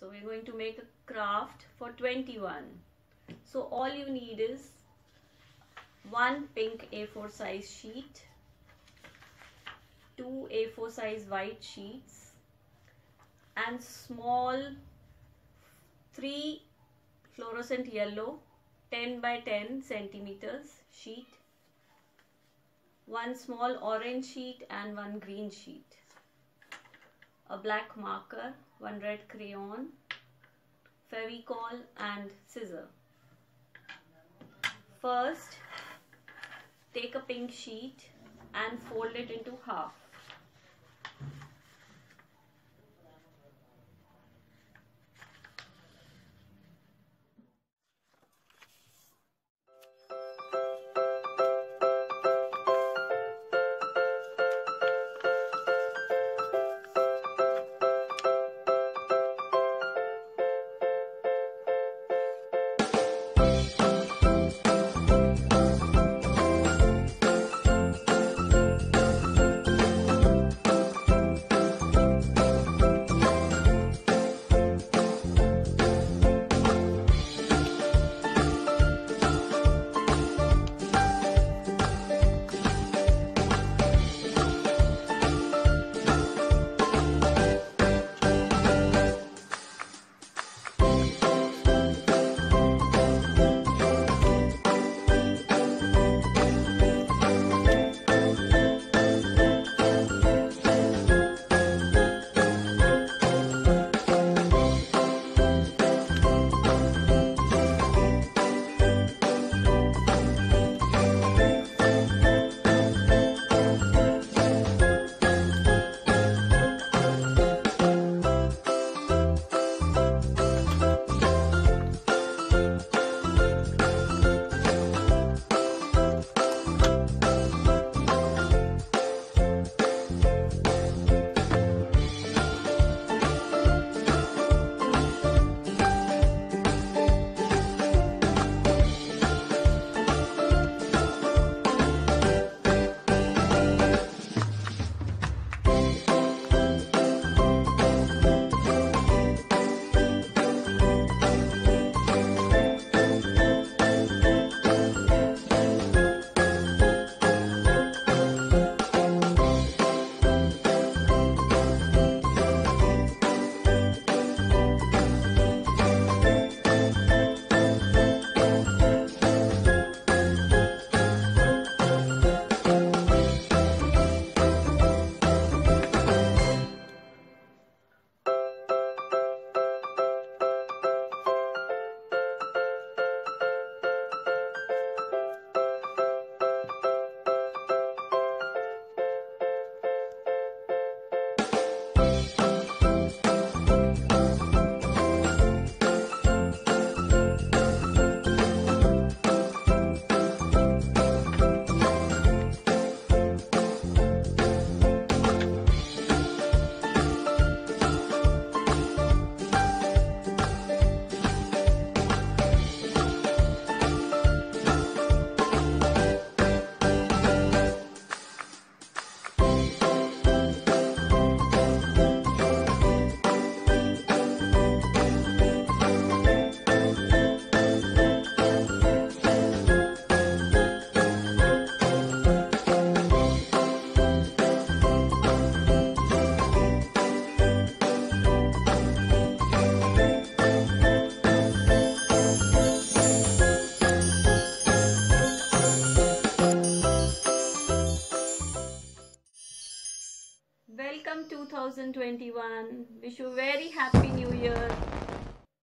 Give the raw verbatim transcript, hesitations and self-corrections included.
So we're going to make a craft for twenty-one. So all you need is one pink A four size sheet, two A four size white sheets, and small three fluorescent yellow ten by ten centimeters sheet, one small orange sheet and one green sheet, a black marker, one red crayon, Fevicol and scissor. First, take a pink sheet and fold it into half. Welcome two thousand twenty-one. Wish you very happy new year.